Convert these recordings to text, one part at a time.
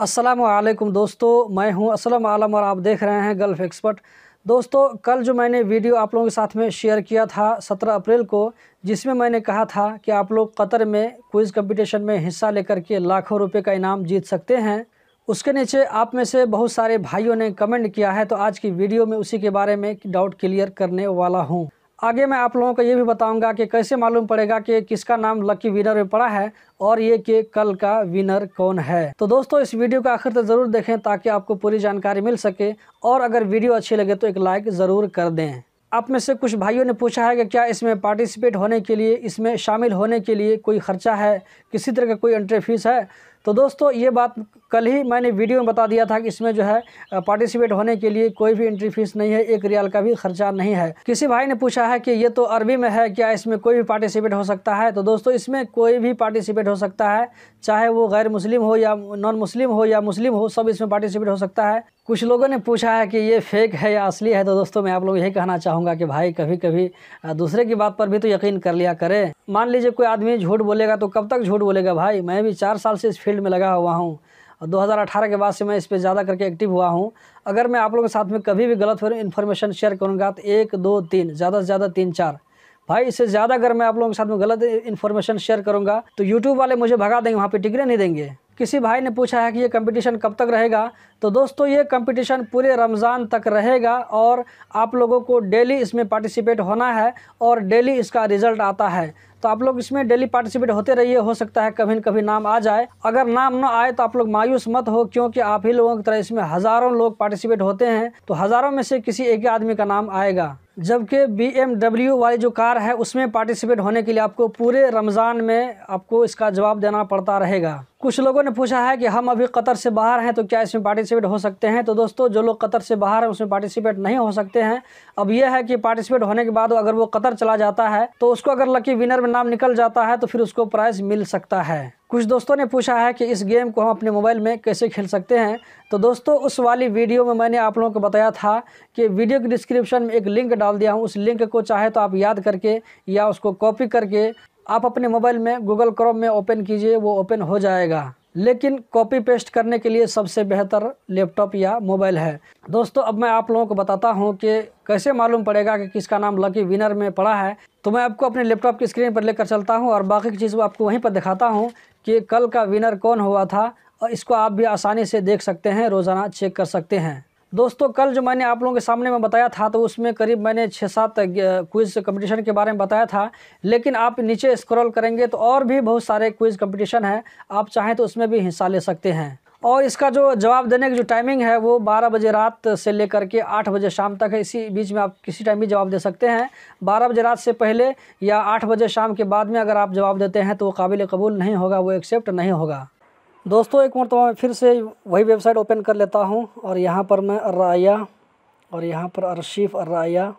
अस्सलामु अलैकुम दोस्तों, मैं हूं असलम आलम और आप देख रहे हैं गल्फ़ एक्सपर्ट। दोस्तों, कल जो मैंने वीडियो आप लोगों के साथ में शेयर किया था 17 अप्रैल को, जिसमें मैंने कहा था कि आप लोग कतर में क्विज़ कंपटीशन में हिस्सा लेकर के लाखों रुपए का इनाम जीत सकते हैं। उसके नीचे आप में से बहुत सारे भाइयों ने कमेंट किया है, तो आज की वीडियो में उसी के बारे में डाउट क्लियर करने वाला हूँ। आगे मैं आप लोगों को ये भी बताऊंगा कि कैसे मालूम पड़ेगा कि किसका नाम लकी विनर में पड़ा है और ये कि कल का विनर कौन है। तो दोस्तों, इस वीडियो का आखिर तक ज़रूर देखें ताकि आपको पूरी जानकारी मिल सके, और अगर वीडियो अच्छी लगे तो एक लाइक ज़रूर कर दें। आप में से कुछ भाइयों ने पूछा है कि क्या इसमें पार्टिसिपेट होने के लिए, इसमें शामिल होने के लिए कोई ख़र्चा है, किसी तरह का कोई एंट्री फीस है। तो दोस्तों, ये बात कल ही मैंने वीडियो में बता दिया था कि इसमें जो है पार्टिसिपेट होने के लिए कोई भी एंट्री फीस नहीं है, 1 रियाल का भी खर्चा नहीं है। किसी भाई ने पूछा है कि ये तो अरबी में है, क्या इसमें कोई भी पार्टिसिपेट हो सकता है। तो दोस्तों, इसमें कोई भी पार्टिसिपेट हो सकता है, चाहे वो गैर मुस्लिम हो या नॉन मुस्लिम हो या मुस्लिम हो, सब इसमें पार्टिसिपेट हो सकता है। कुछ लोगों ने पूछा है कि ये फेक है या असली है। तो दोस्तों, मैं आप लोगों को यही कहना चाहूँगा कि भाई कभी कभी दूसरे की बात पर भी तो यकीन कर लिया करें। मान लीजिए कोई आदमी झूठ बोलेगा तो कब तक झूठ बोलेगा भाई। मैं भी 4 साल से इस फील्ड में लगा हुआ हूँ और 2018 के बाद से मैं इस पे ज़्यादा करके एक्टिव हुआ हूँ। अगर मैं आप लोगों के साथ में कभी भी गलत इन्फॉर्मेशन शेयर करूँगा तो 1 2 3, ज़्यादा से ज़्यादा 3 4 भाई, इससे ज़्यादा अगर मैं आप लोगों के साथ में गलत इन्फॉर्मेशन शेयर करूँगा तो यूट्यूब वाले मुझे भगा देंगे, वहाँ पे टिकने नहीं देंगे। किसी भाई ने पूछा है कि ये कंपटीशन कब तक रहेगा। तो दोस्तों, ये कंपटीशन पूरे रमज़ान तक रहेगा और आप लोगों को डेली इसमें पार्टिसिपेट होना है और डेली इसका रिज़ल्ट आता है। तो आप लोग इसमें डेली पार्टिसिपेट होते रहिए। हो सकता है कभी न कभी नाम आ जाए। अगर नाम न आए तो आप लोग मायूस मत हो, क्योंकि आप ही लोगों की तरह इसमें हज़ारों लोग पार्टिसिपेट होते हैं, तो हज़ारों में से किसी एक ही आदमी का नाम आएगा। जबकि BMW वाली जो कार है उसमें पार्टिसिपेट होने के लिए आपको पूरे रमज़ान में आपको इसका जवाब देना पड़ता रहेगा। कुछ लोगों ने पूछा है कि हम अभी कतर से बाहर हैं तो क्या इसमें पार्टिसिपेट हो सकते हैं। तो दोस्तों, जो लोग कतर से बाहर हैं उसमें पार्टिसिपेट नहीं हो सकते हैं। अब यह है कि पार्टिसिपेट होने के बाद अगर वो कतर चला जाता है तो उसको अगर लकी विनर में नाम निकल जाता है तो फिर उसको प्राइज़ मिल सकता है। कुछ दोस्तों ने पूछा है कि इस गेम को हम अपने मोबाइल में कैसे खेल सकते हैं। तो दोस्तों, उस वाली वीडियो में मैंने आप लोगों को बताया था कि वीडियो की डिस्क्रिप्शन में एक लिंक डाल दिया हूँ। उस लिंक को चाहे तो आप याद करके या उसको कॉपी करके आप अपने मोबाइल में गूगल क्रोम में ओपन कीजिए, वो ओपन हो जाएगा। लेकिन कॉपी पेस्ट करने के लिए सबसे बेहतर लैपटॉप या मोबाइल है। दोस्तों, अब मैं आप लोगों को बताता हूं कि कैसे मालूम पड़ेगा कि किसका नाम लकी विनर में पड़ा है। तो मैं आपको अपने लैपटॉप की स्क्रीन पर लेकर चलता हूं और बाकी की चीज़ को आपको वहीं पर दिखाता हूं कि कल का विनर कौन हुआ था, और इसको आप भी आसानी से देख सकते हैं, रोज़ाना चेक कर सकते हैं। दोस्तों, कल जो मैंने आप लोगों के सामने में बताया था तो उसमें करीब मैंने 6-7 क्विज़ कंपटीशन के बारे में बताया था। लेकिन आप नीचे स्क्रॉल करेंगे तो और भी बहुत सारे क्विज़ कंपटीशन हैं, आप चाहें तो उसमें भी हिस्सा ले सकते हैं। और इसका जो जवाब देने की जो टाइमिंग है वो 12 बजे रात से लेकर के 8 बजे शाम तक है। इसी बीच में आप किसी टाइम भी जवाब दे सकते हैं। 12 बजे रात से पहले या 8 बजे शाम के बाद में अगर आप जवाब देते हैं तो वो काबिल कबूल नहीं होगा, वो एक्सेप्ट नहीं होगा। दोस्तों, एक मरतबा मैं फिर से वही वेबसाइट ओपन कर लेता हूं और यहाँ पर मैं अर्राया और यहाँ पर अर्शीफ अर्राया,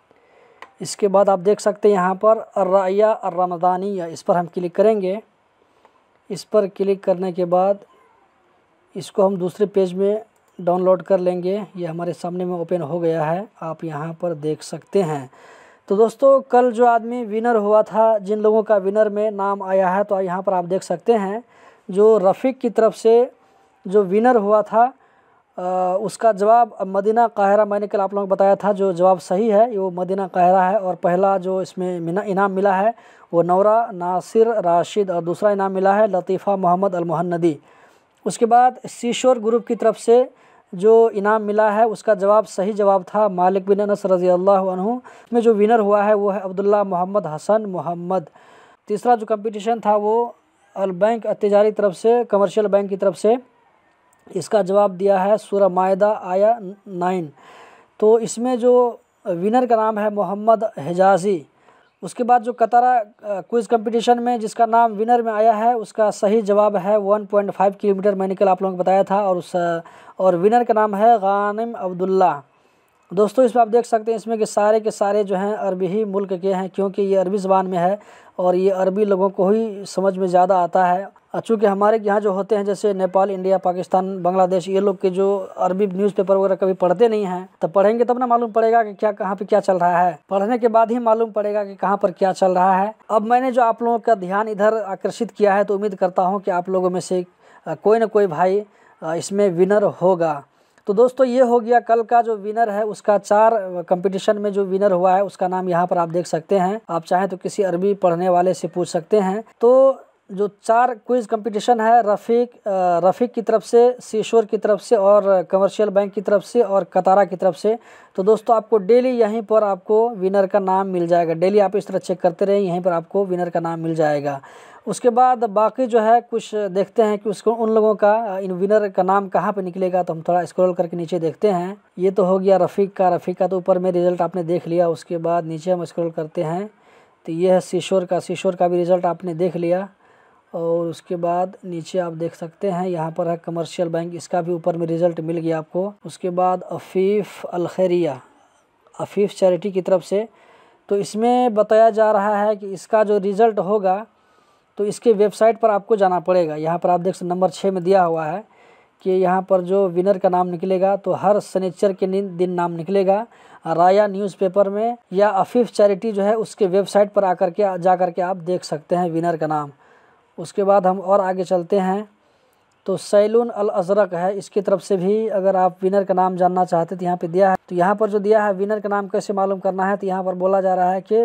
इसके बाद आप देख सकते हैं यहाँ पर अर्राया अर्रमदानिया, इस पर हम क्लिक करेंगे। इस पर क्लिक करने के बाद इसको हम दूसरे पेज में डाउनलोड कर लेंगे। ये हमारे सामने में ओपन हो गया है, आप यहाँ पर देख सकते हैं। तो दोस्तों, कल जो आदमी विनर हुआ था, जिन लोगों का विनर में नाम आया है, तो यहाँ पर आप देख सकते हैं जो रफ़ीक की तरफ से जो विनर हुआ था उसका जवाब मदीना काहिरा, मैंने कल आप लोगों को बताया था जो जवाब सही है वो मदीना काहिरा है। और पहला जो इसमें इनाम मिला है वो नौरा नासिर राशिद, और दूसरा इनाम मिला है लतीफ़ा मोहम्मद अल-मुहन्नदी। उसके बाद सीशोर ग्रुप की तरफ से जो इनाम मिला है उसका जवाब सही जवाब था मालिक बिन अनस रज़ी अल्लाह अन्हु। में जो विनर हुआ है वो है अब्दुल्ला मोहम्मद हसन मोहम्मद। तीसरा जो कंपटीशन था वो अल बैंक तिजारी तरफ से, कमर्शियल बैंक की तरफ से, इसका जवाब दिया है सूरह मायदा आया 9। तो इसमें जो विनर का नाम है मोहम्मद हिजाज़ी। उसके बाद जो कतारा क्विज़ कंपटीशन में जिसका नाम विनर में आया है उसका सही जवाब है 1.5 किलोमीटर, मैंने कल आप लोगों को बताया था। और विनर का नाम है गानिम अब्दुल्ला। दोस्तों, इसमें आप देख सकते हैं इसमें के सारे जो हैं अरबी ही मुल्क के हैं, क्योंकि ये अरबी ज़बान में है और ये अरबी लोगों को ही समझ में ज़्यादा आता है। चूँकि हमारे यहाँ जो होते हैं जैसे नेपाल, इंडिया, पाकिस्तान, बांग्लादेश, ये लोग के जो अरबी न्यूज़पेपर वगैरह कभी पढ़ते नहीं हैं, तब पढ़ेंगे तब ना मालूम पड़ेगा कि क्या कहाँ पे क्या चल रहा है। पढ़ने के बाद ही मालूम पड़ेगा कि कहाँ पर क्या चल रहा है। अब मैंने जो आप लोगों का ध्यान इधर आकर्षित किया है तो उम्मीद करता हूँ कि आप लोगों में से कोई ना कोई भाई इसमें विनर होगा। तो दोस्तों ये हो गया कल का जो विनर है उसका 4 कंपटीशन में जो विनर हुआ है उसका नाम यहाँ पर आप देख सकते हैं। आप चाहें तो किसी अरबी पढ़ने वाले से पूछ सकते हैं। तो जो 4 क्विज कंपटीशन है रफ़ीक की तरफ से, सीशोर की तरफ से और कमर्शियल बैंक की तरफ से और कतारा की तरफ से। तो दोस्तों आपको डेली यहीं पर आपको विनर का नाम मिल जाएगा। डेली आप इस तरह चेक करते रहें, यहीं पर आपको विनर का नाम मिल जाएगा। उसके बाद बाकी जो है कुछ देखते हैं कि उसको उन लोगों का इन विनर का नाम कहाँ पे निकलेगा। तो हम थोड़ा स्क्रॉल करके नीचे देखते हैं। ये तो हो गया रफ़ीक का तो ऊपर में रिज़ल्ट आपने देख लिया। उसके बाद नीचे हम स्क्रॉल करते हैं तो ये है सीशोर का भी रिज़ल्ट आपने देख लिया। और उसके बाद नीचे आप देख सकते हैं यहाँ पर है कमर्शियल बैंक, इसका भी ऊपर में रिज़ल्ट मिल गया आपको। उसके बाद अफ़ीफ़ चैरिटी की तरफ से, तो इसमें बताया जा रहा है कि इसका जो रिज़ल्ट होगा तो इसके वेबसाइट पर आपको जाना पड़ेगा। यहाँ पर आप देख सकते नंबर 6 में दिया हुआ है कि यहाँ पर जो विनर का नाम निकलेगा तो हर शनिचर के दिन नाम निकलेगा राया न्यूज़पेपर में, या अफ़ीफ़ चैरिटी जो है उसके वेबसाइट पर जा करके आप देख सकते हैं विनर का नाम। उसके बाद हम और आगे चलते हैं तो सैलून अल अज़रक है, इसकी तरफ से भी अगर आप विनर का नाम जानना चाहते तो यहाँ पे दिया है। तो यहाँ पर जो दिया है विनर का नाम कैसे मालूम करना है, तो यहाँ पर बोला जा रहा है कि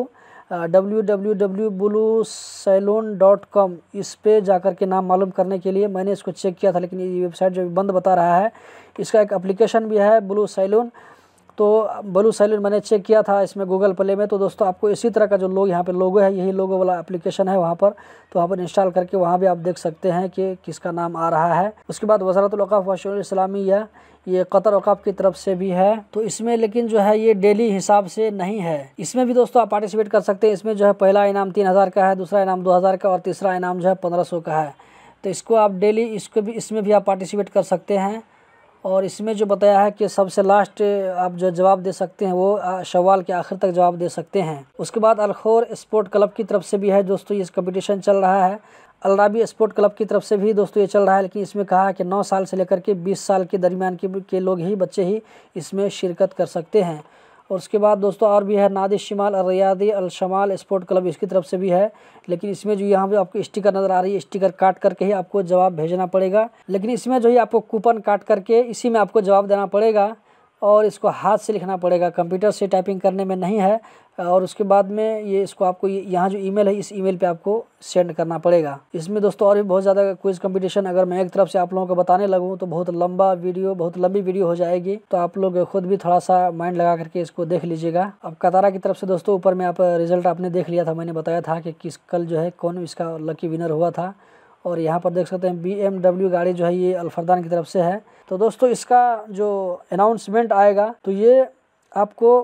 www.bluesaloon.com इस पे जाकर के नाम मालूम करने के लिए मैंने इसको चेक किया था, लेकिन ये वेबसाइट जो बंद बता रहा है। इसका एक एप्लीकेशन भी है ब्लू सैलून, तो ब्लू सैलून मैंने चेक किया था इसमें गूगल प्ले में। तो दोस्तों आपको इसी तरह का जो यहाँ पे लोगो है, यही लोगो वाला एप्लीकेशन है वहाँ पर, तो वहाँ पर इंस्टॉल करके वहाँ भी आप देख सकते हैं कि किसका नाम आ रहा है। उसके बाद वज़ारतुल औक़ाफ़ व शुऊन इस्लामिया, ये कतर औक़ाफ़ की तरफ से भी है। तो इसमें लेकिन जो है ये डेली हिसाब से नहीं है। इसमें भी दोस्तों आप पार्टिसिपेट कर सकते हैं। इसमें जो है पहला इनाम 3000 का है, दूसरा इनाम 2000 का और तीसरा इनाम जो है 1500 का है। तो इसको आप डेली इसमें भी आप पार्टिसिपेट कर सकते हैं। और इसमें जो बताया है कि सबसे लास्ट आप जो जवाब दे सकते हैं वो शव्वाल के आखिर तक जवाब दे सकते हैं। उसके बाद अलखोर स्पोर्ट क्लब की तरफ से भी है दोस्तों ये कंपटीशन चल रहा है। अलराबी स्पोर्ट क्लब की तरफ से भी दोस्तों ये चल रहा है, लेकिन इसमें कहा है कि 9 साल से लेकर के 20 साल के दरमियान के लोग ही, बच्चे ही इसमें शिरकत कर सकते हैं। और उसके बाद दोस्तों और भी है नादी शिमाल और रियादी अल शमाल स्पोर्ट क्लब, इसकी तरफ से भी है। लेकिन इसमें जो यहाँ पे आपको स्टिकर नज़र आ रही है, स्टिकर काट करके ही आपको जवाब भेजना पड़ेगा। लेकिन इसमें जो है आपको कूपन काट करके इसी में आपको जवाब देना पड़ेगा और इसको हाथ से लिखना पड़ेगा, कंप्यूटर से टाइपिंग करने में नहीं है। और उसके बाद में ये इसको आपको यहाँ जो ईमेल है इस ईमेल पे आपको सेंड करना पड़ेगा। इसमें दोस्तों और भी बहुत ज़्यादा क्विज कंपटीशन अगर मैं एक तरफ से आप लोगों को बताने लगूँ तो बहुत लंबी वीडियो हो जाएगी। तो आप लोग खुद भी थोड़ा सा माइंड लगा करके इसको देख लीजिएगा। अब कतारा की तरफ से दोस्तों ऊपर में आप रिजल्ट आपने देख लिया था, मैंने बताया था कि कल जो है कौन इसका लकी विनर हुआ था। और यहाँ पर देख सकते हैं BMW गाड़ी जो है ये अल्फरदान की तरफ से है। तो दोस्तों इसका जो अनाउंसमेंट आएगा तो ये आपको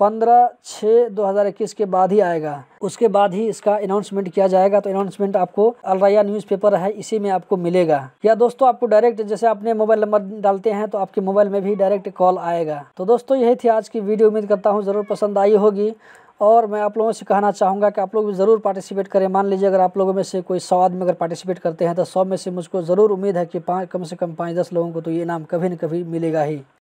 15/6/2021 के बाद ही आएगा, उसके बाद ही इसका अनाउंसमेंट किया जाएगा। तो अनाउंसमेंट आपको अल राया न्यूज़पेपर है इसी में आपको मिलेगा, या दोस्तों आपको डायरेक्ट जैसे आपने मोबाइल नंबर डालते हैं तो आपके मोबाइल में भी डायरेक्ट कॉल आएगा। तो दोस्तों यही थी आज की वीडियो, उम्मीद करता हूँ ज़रूर पसंद आई होगी। और मैं आप लोगों से कहना चाहूँगा कि आप लोग भी ज़रूर पार्टिसिपेट करें। मान लीजिए अगर आप लोगों में से कोई 100 आदमी अगर पार्टिसिपेट करते हैं तो 100 में से मुझको ज़रूर उम्मीद है कि कम से कम 5-10 लोगों को तो ये इनाम कभी न कभी मिलेगा ही।